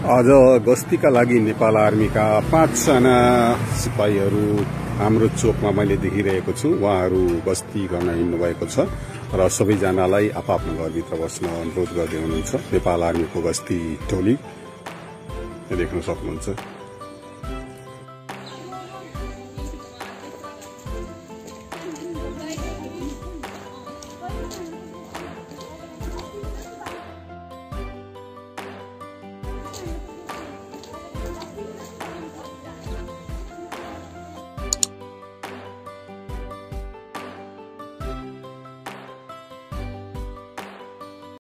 आज गस्तीका लागि नेपाल आर्मीका 5 जना सिपाहीहरू हाम्रो चोकमा मैले देखिरहेको छु। उहाँहरू गस्ती गर्न हिँड्नु भएको छ र सबैजनालाई आफ्नो घरभित्र बस्न अनुरोध गर्दै हुनुहुन्छ। नेपाल आर्मीको गस्ती टोली देख्न सक्नुहुन्छ।